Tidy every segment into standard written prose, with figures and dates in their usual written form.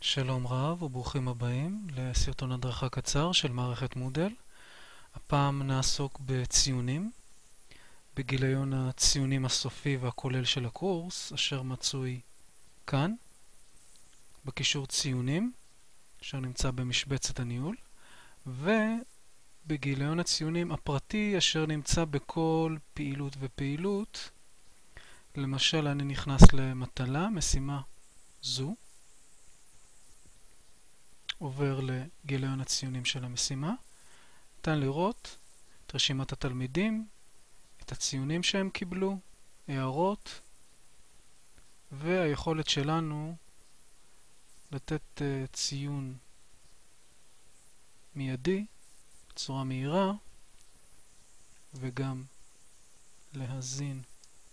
שלום רב וברוכים הבאים לסרטון הדרכה קצר של מערכת מודל. הפעם נעסוק בציונים, בגיליון הציונים הסופי והכולל של הקורס, אשר מצוי כאן, בקישור ציונים, אשר נמצא במשבצת הניהול, ובגיליון הציונים הפרטי, אשר נמצא בכל פעילות ופעילות. למשל, אני נכנס למטלה, משימה זו, עובר לגיליון הציונים של המשימה. ניתן לראות את רשימת התלמידים, את הציונים שהם קיבלו, הערות, והיכולת שלנו לתת ציון מיידי בצורה מהירה, וגם להזין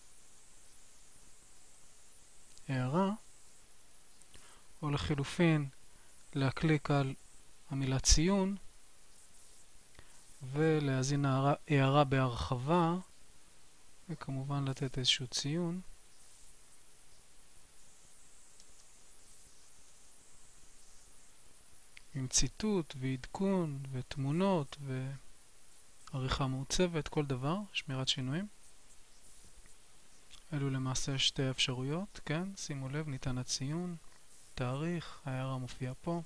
הערה, או לחילופין להקליק על המילה ציון ולהזין הערה בהרחבה, וכמובן לתת איזשהו ציון. עם ציטוט ועדכון ותמונות ועריכה מעוצבת, כל דבר, שמירת שינויים. אלו למעשה שתי אפשרויות, כן? שימו לב, ניתן הציון, תאריך, ההערה מופיעה פה.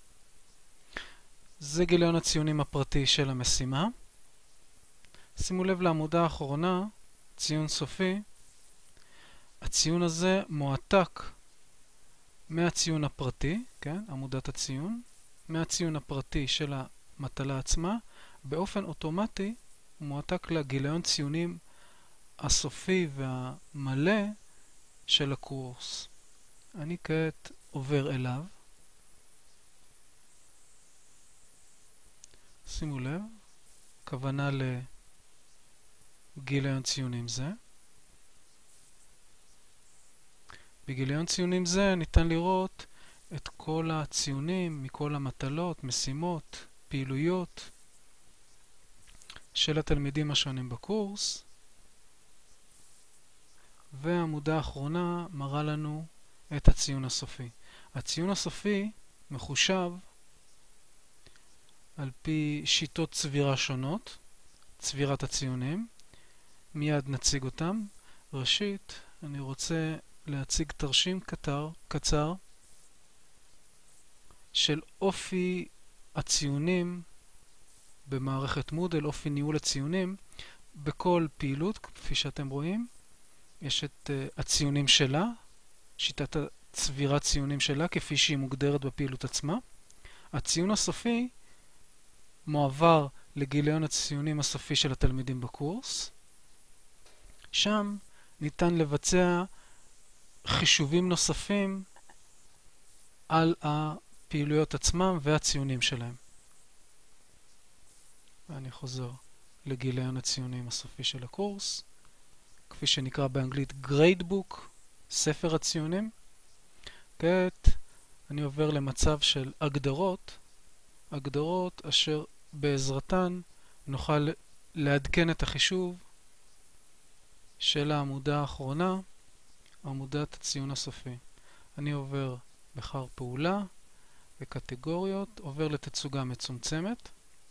זה גיליון הציונים הפרטי של המשימה. שימו לב לעמודה האחרונה, ציון סופי. הציון הזה מועתק מהציון הפרטי, כן? עמודת הציון, מהציון הפרטי של המטלה עצמה, באופן אוטומטי הוא מועתק לגיליון ציונים הסופי והמלא של הקורס. אני כעת עובר אליו. שימו לב, כוונה לגיליון ציונים זה. בגיליון ציונים זה ניתן לראות את כל הציונים מכל המטלות, משימות, פעילויות של התלמידים השונים בקורס. והעמודה האחרונה מראה לנו את הציון הסופי. הציון הסופי מחושב על פי שיטות צבירה שונות, צבירת הציונים. מיד נציג אותם. ראשית, אני רוצה להציג תרשים קצר של אופי הציונים במערכת מודל, אופי ניהול הציונים. בכל פעילות, כפי שאתם רואים, יש את הציונים שלה, שיטת הצבירת ציונים שלה, כפי שהיא מוגדרת בפעילות עצמה. הציון הסופי מועבר לגיליון הציונים הסופי של התלמידים בקורס. שם ניתן לבצע חישובים נוספים על הפעילויות עצמם והציונים שלהם. ואני חוזר לגיליון הציונים הסופי של הקורס, כפי שנקרא באנגלית Gradebook, ספר הציונים. כעת אני עובר למצב של הגדרות, הגדרות אשר בעזרתן נוכל לעדכן את החישוב של העמודה האחרונה, עמודת הציון הסופי. אני עובר בחר פעולה וקטגוריות, עובר לתצוגה מצומצמת.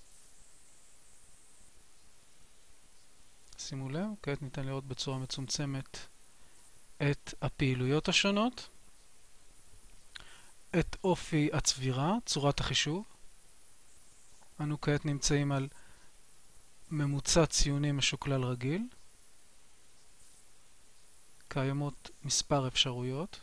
שימו לב, כעת ניתן לראות בצורה מצומצמת את הפעילויות השונות, את אופי הצבירה, צורת החישוב. אנו כעת נמצאים על ממוצע ציונים משוקלל רגיל. קיימות מספר אפשרויות.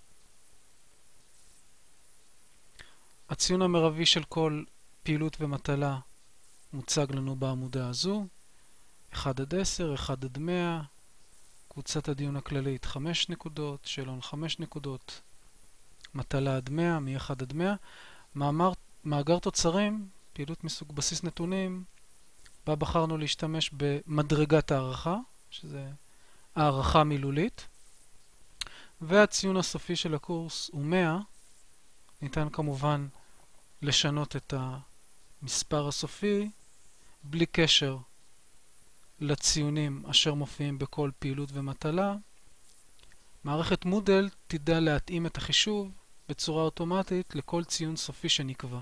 הציון המרבי של כל פעילות ומטלה מוצג לנו בעמודה הזו. 1 עד 10, 1 עד 100, קבוצת הדיון הכללית 5 נקודות, שאלון 5 נקודות, מטלה עד 100, מ-1 עד 100, מאגר תוצרים, פעילות מסוג בסיס נתונים, בה בחרנו להשתמש במדרגת הערכה, שזה הערכה מילולית, והציון הסופי של הקורס הוא 100. ניתן כמובן לשנות את המספר הסופי בלי קשר לציונים אשר מופיעים בכל פעילות ומטלה. מערכת מודל תדע להתאים את החישוב בצורה אוטומטית לכל ציון סופי שנקבע.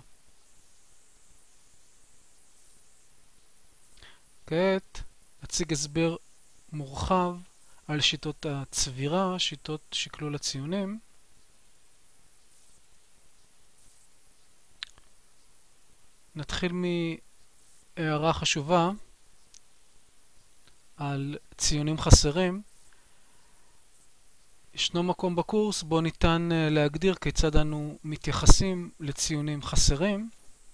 כעת נציג הסבר מורחב על שיטות הצבירה, שיטות שקלול הציונים. נתחיל מהערה חשובה על ציונים חסרים. ישנו מקום בקורס בו ניתן להגדיר כיצד אנו מתייחסים לציונים חסרים,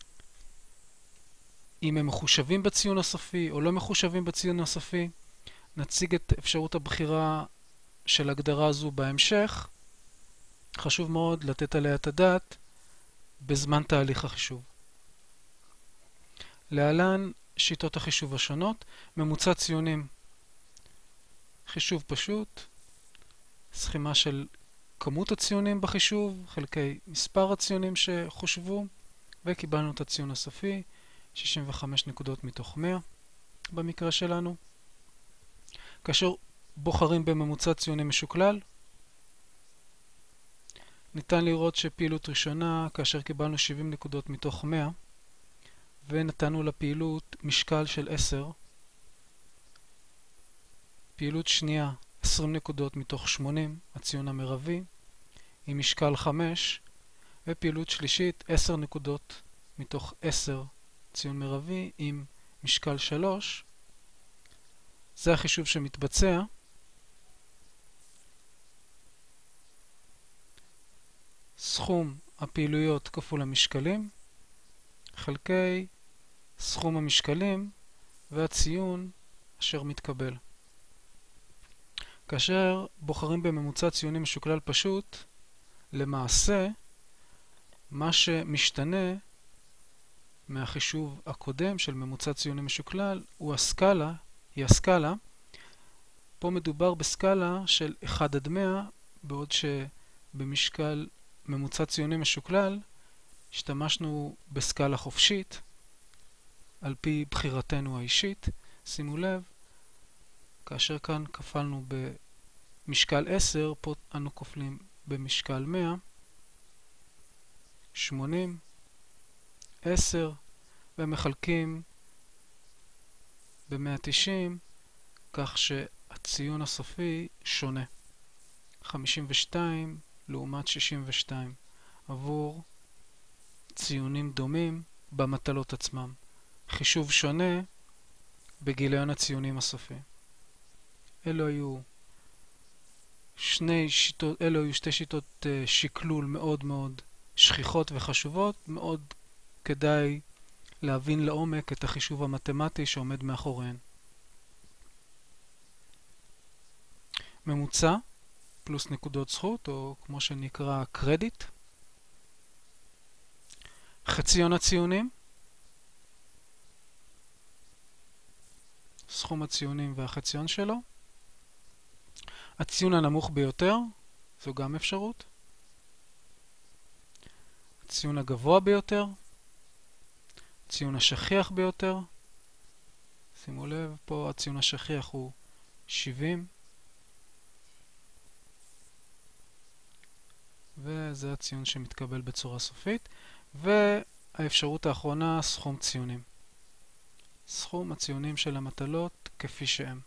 אם הם מחושבים בציון הסופי או לא מחושבים בציון הסופי. נציג את אפשרות הבחירה של הגדרה זו בהמשך. חשוב מאוד לתת עליה את הדעת בזמן תהליך החישוב. להלן שיטות החישוב השונות. ממוצע ציונים, חישוב פשוט, סכימה של כמות הציונים בחישוב חלקי מספר הציונים שחושבו, וקיבלנו את הציון הסופי, 65 נקודות מתוך 100 במקרה שלנו. כאשר בוחרים בממוצע ציונים משוקלל, ניתן לראות שפעילות ראשונה, כאשר קיבלנו 70 נקודות מתוך 100 ונתנו לפעילות משקל של 10, פעילות שנייה 20 נקודות מתוך 80, הציון המרבי, עם משקל 5, ופעילות שלישית 10 נקודות מתוך 10, ציון מרבי עם משקל 3. זה החישוב שמתבצע. סכום הפעילויות כפול המשקלים חלקי סכום המשקלים והציון אשר מתקבל. כאשר בוחרים בממוצע ציונים משוקלל פשוט, למעשה מה שמשתנה מהחישוב הקודם של ממוצע ציונים משוקלל היא הסקאלה. פה מדובר בסקאלה של 1 עד 100, בעוד שבמשקל ממוצע ציונים משוקלל השתמשנו בסקאלה חופשית על פי בחירתנו האישית. שימו לב, כאשר כאן כפלנו במשקל 10, פה אנו כופלים במשקל 100, 80, 10, ומחלקים ב-190, כך שהציון הסופי שונה. 52 לעומת 62 עבור ציונים דומים במטלות עצמם. חישוב שונה בגיליון הציונים הסופי. אלו היו שתי שיטות שקלול מאוד מאוד שכיחות וחשובות. מאוד כדאי להבין לעומק את החישוב המתמטי שעומד מאחוריהן. ממוצע פלוס נקודות זכות, או כמו שנקרא קרדיט. חציון הציונים, סכום הציונים והחציון שלו. הציון הנמוך ביותר, זו גם אפשרות. הציון הגבוה ביותר, הציון השכיח ביותר. שימו לב, פה הציון השכיח הוא 70. וזה הציון שמתקבל בצורה סופית. והאפשרות האחרונה, סכום ציונים. סכום הציונים של המטלות כפי שהם.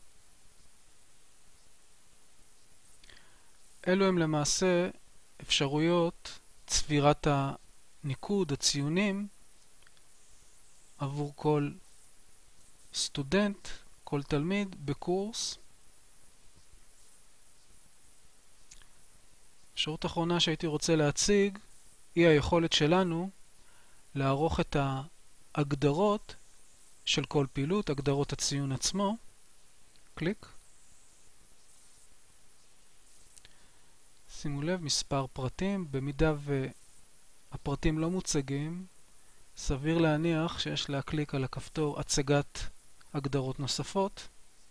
אלו הם למעשה אפשרויות צבירת הניקוד, הציונים, עבור כל סטודנט, כל תלמיד בקורס. אפשרות אחרונה שהייתי רוצה להציג היא היכולת שלנו לערוך את ההגדרות של כל פעילות, הגדרות הציון עצמו. קליק. שימו לב, מספר פרטים. במידה והפרטים לא מוצגים, סביר להניח שיש להקליק על הכפתור הצגת הגדרות נוספות,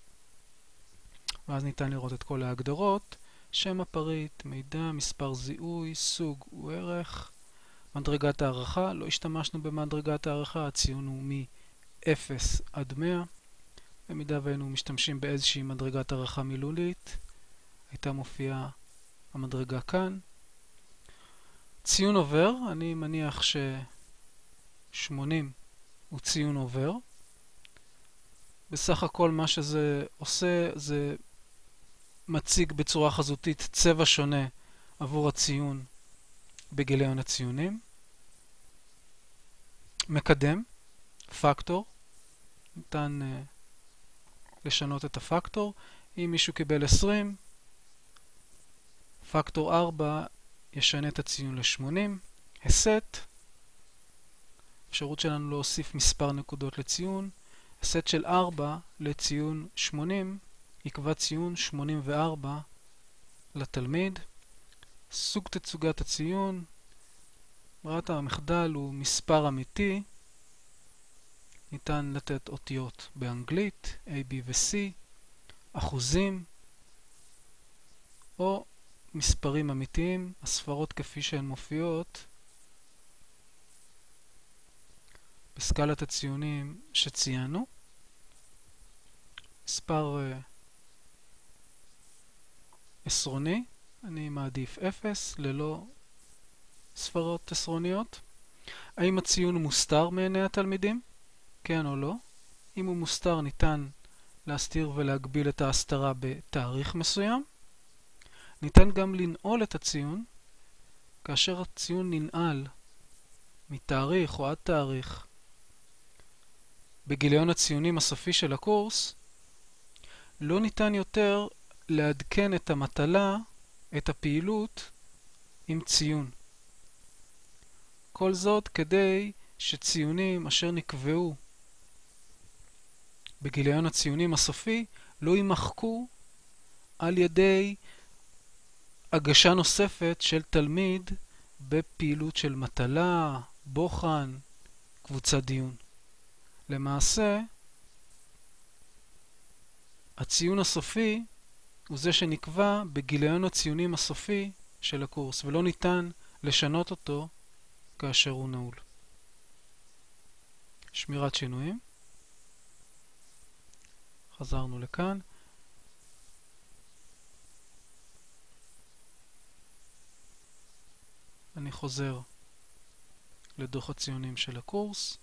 ואז ניתן לראות את כל ההגדרות. שם הפריט, מידע, מספר זיהוי, סוג וערך. מדרגת הערכה, לא השתמשנו במדרגת הערכה, הציון הוא מ-0 עד 100. במידה והיינו משתמשים באיזושהי מדרגת הערכה מילולית, הייתה מופיעה המדרגה כאן. ציון עובר, אני מניח ש-80 הוא ציון עובר. בסך הכל מה שזה עושה זה מציג בצורה חזותית צבע שונה עבור הציון בגיליון הציונים. מקדם, פקטור, ניתן לשנות את הפקטור. אם מישהו קיבל 20, פקטור 4 ישנה את הציון ל-80. הסט, אפשרות שלנו להוסיף מספר נקודות לציון. הסט של 4 לציון 80 יקבע ציון 84 לתלמיד. סוג תצוגת הציון, ברירת המחדל הוא מספר אמיתי. ניתן לתת אותיות באנגלית, A, B ו-C, אחוזים, או מספרים אמיתיים, הספרות כפי שהן מופיעות בסקלת הציונים שציינו. מספר עשרוני, אני מעדיף 0 ללא ספרות עשרוניות. האם הציון מוסתר מעיני התלמידים? כן או לא? אם הוא מוסתר ניתן להסתיר ולהגביל את ההסתרה בתאריך מסוים. ניתן גם לנעול את הציון. כאשר הציון ננעל מתאריך או עד תאריך בגיליון הציונים הסופי של הקורס, לא ניתן יותר לעדכן את המטלה, את הפעילות, עם ציון. כל זאת כדי שציונים אשר נקבעו בגיליון הציונים הסופי לא יימחקו על ידי הגשה נוספת של תלמיד בפעילות של מטלה, בוחן, קבוצת דיון. למעשה, הציון הסופי הוא זה שנקבע בגיליון הציונים הסופי של הקורס, ולא ניתן לשנות אותו כאשר הוא נעול. שמירת שינויים. חזרנו לכאן. אני חוזר לדוח הציונים של הקורס.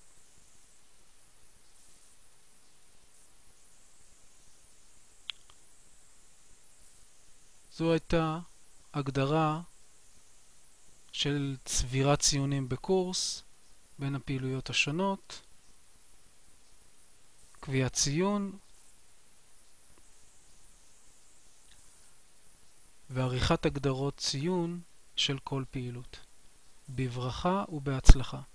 זו הייתה הגדרה של צבירת ציונים בקורס בין הפעילויות השונות, קביעת ציון ועריכת הגדרות ציון של כל פעילות. בברכה ובהצלחה.